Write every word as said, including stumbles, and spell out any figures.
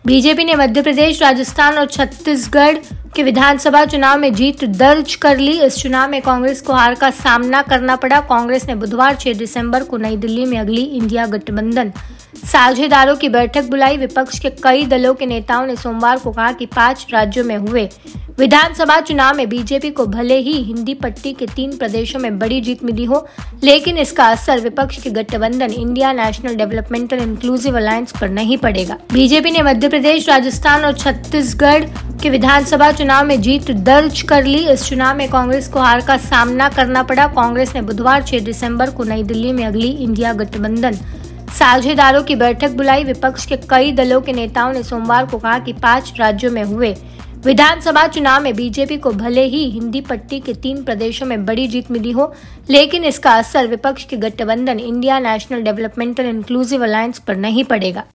BJP ने मध्य प्रदेश, राजस्थान और छत्तीसगढ़ के विधानसभा चुनाव में जीत दर्ज कर ली। इस चुनाव में कांग्रेस को हार का सामना करना पड़ा। कांग्रेस ने बुधवार छह दिसंबर को नई दिल्ली में अगली इंडिया गठबंधन साझेदारों की बैठक बुलाई। विपक्ष के कई दलों के नेताओं ने सोमवार को कहा कि पांच राज्यों में हुए विधानसभा चुनाव में बीजेपी को भले ही हिंदी पट्टी के तीन प्रदेशों में बड़ी जीत मिली हो, लेकिन इसका असर विपक्ष के गठबंधन India national developmental inclusive alliance पर नहीं पड़ेगा। बीजेपी ने मध्य प्रदेश, राजस्थान और छत्तीसगढ़ के विधानसभा चुनाव में जीत दर्ज कर ली। इस चुनाव में कांग्रेस को हार का सामना करना पड़ा। कांग्रेस ने बुधवार छह दिसंबर को नई दिल्ली में अगली इंडिया गठबंधन साझेदारों की बैठक बुलाई। विपक्ष के कई दलों के नेताओं ने सोमवार को कहा कि पांच राज्यों में हुए विधानसभा चुनाव में बीजेपी को भले ही हिंदी पट्टी के तीन प्रदेशों में बड़ी जीत मिली हो, लेकिन इसका असर विपक्ष के गठबंधन India national developmental inclusive alliance पर नहीं पड़ेगा।